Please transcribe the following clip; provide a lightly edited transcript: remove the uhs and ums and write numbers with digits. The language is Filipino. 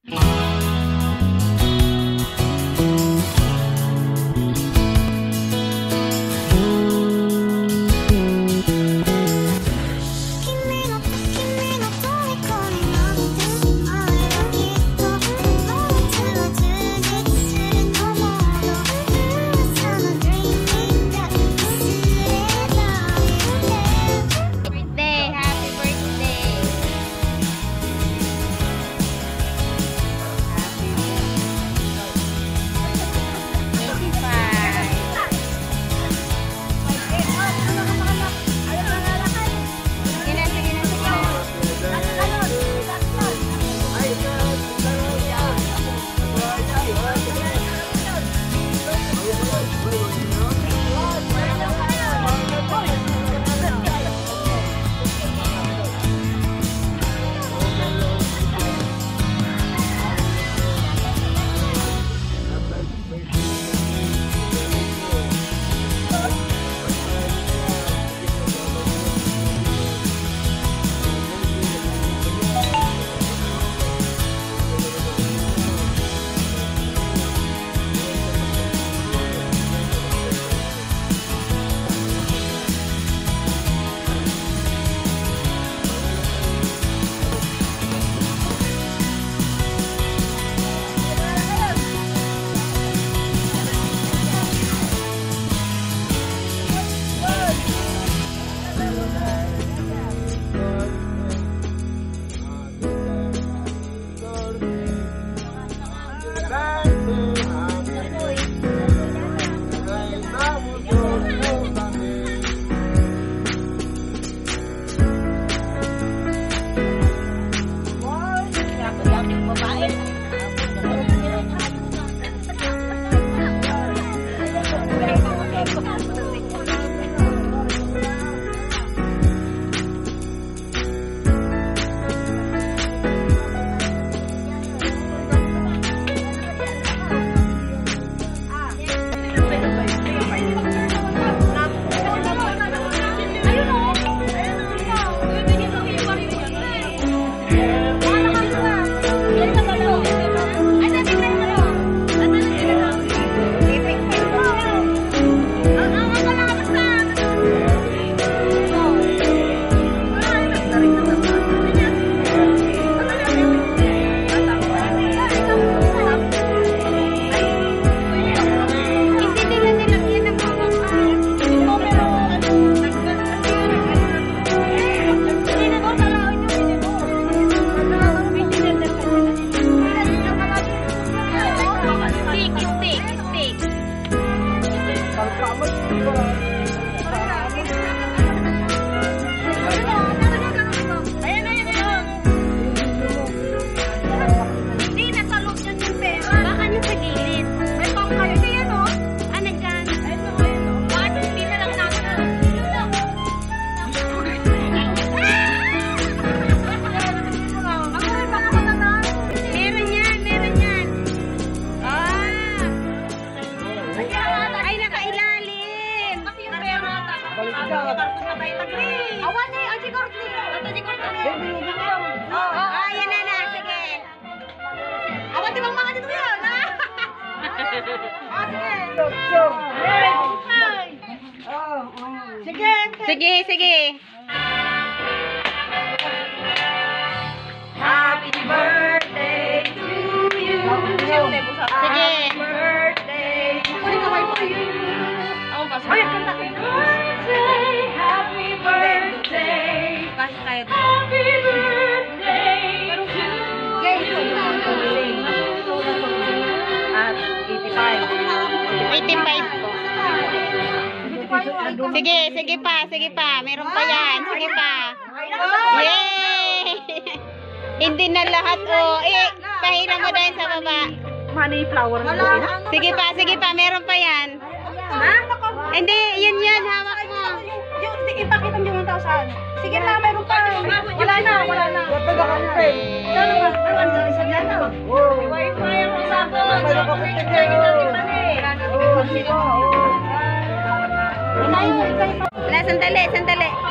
Awan eh, aji ko rin. Tataji ko rin. Oh, yan na. Sige. Awan di bang mga dito yan, ha? Sige. Sige. Happy birthday to you. Sige. Happy birthday to you. Ay, kanta kayo. Happy birthday. Kasi tayo. Happy birthday to you. At 85 po. Sige pa. Meron pa yan. Sige pa. Yay! Hindi na lahat, oh. Pahiram mo dahil sa baba. Money flower na Sige pa. Meron pa yan. Ha? Hindi, yan. Hawak mo. Ipakita mo yung 1,000. Sige na, meron pa. Wala na. Wala ka kang pay. Ano ba? Isa dyan na. Wi-Fi ang usapan. Wala, sandali.